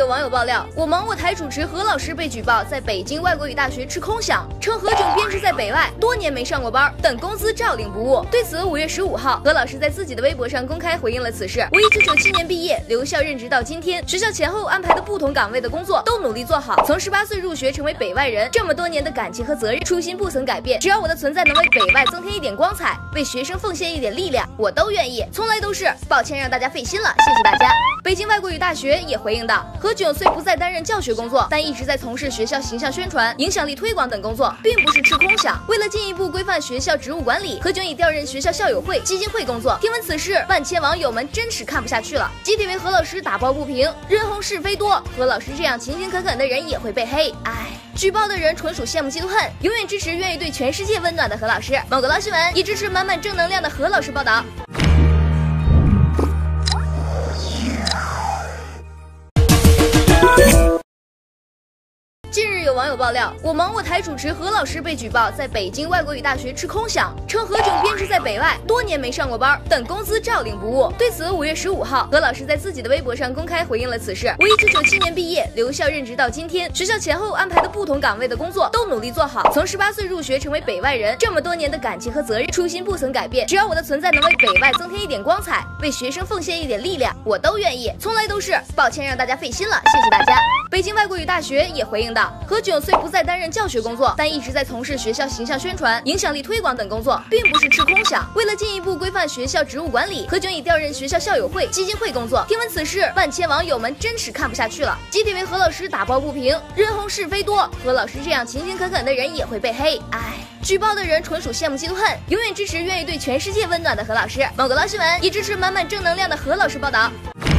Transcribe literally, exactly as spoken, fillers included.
有网友爆料，我芒果台主持何老师被举报在北京外国语大学吃空饷，称何炅编制在北外多年没上过班，等工资照领不误。对此，五月十五号，何老师在自己的微博上公开回应了此事。我一九九七年毕业，留校任职到今天，学校前后安排的不同岗位的工作都努力做好。从十八岁入学成为北外人，这么多年的感情和责任，初心不曾改变。只要我的存在能为北外增添一点光彩，为学生奉献一点力量，我都愿意。从来都是抱歉让大家费心了，谢谢大家。北京外国语大学也回应道，何炅虽不再担任教学工作，但一直在从事学校形象宣传、影响力推广等工作，并不是吃空饷。为了进一步规范学校职务管理，何炅已调任学校校友会、基金会工作。听闻此事，万千网友们真是看不下去了，集体为何老师打抱不平。人红是非多，何老师这样勤勤恳恳的人也会被黑，唉。举报的人纯属羡慕嫉妒恨，永远支持愿意对全世界温暖的何老师。某个捞新闻以支持满满正能量的何老师报道。近日有网友爆料，我芒果台主持何老师被举报在北京外国语大学吃空饷，称何炅编制在北外多年没上过班，等工资照领不误。对此，五月十五号，何老师在自己的微博上公开回应了此事。我一九九七年毕业，留校任职到今天，学校前后安排的不同岗位的工作都努力做好。从十八岁入学成为北外人，这么多年的感情和责任，初心不曾改变。只要我的存在能为北外增添一点光彩，为学生奉献一点力量，我都愿意。从来都是抱歉让大家费心了，谢谢大家。北京外国语大学也回应道，何炅虽不再担任教学工作，但一直在从事学校形象宣传、影响力推广等工作，并不是吃空饷。为了进一步规范学校职务管理，何炅已调任学校校友会、基金会工作。听闻此事，万千网友们真是看不下去了，集体为何老师打抱不平。人红是非多，何老师这样勤勤恳恳的人也会被黑，唉。举报的人纯属羡慕嫉妒恨，永远支持愿意对全世界温暖的何老师。某个捞新闻以支持满满正能量的何老师报道。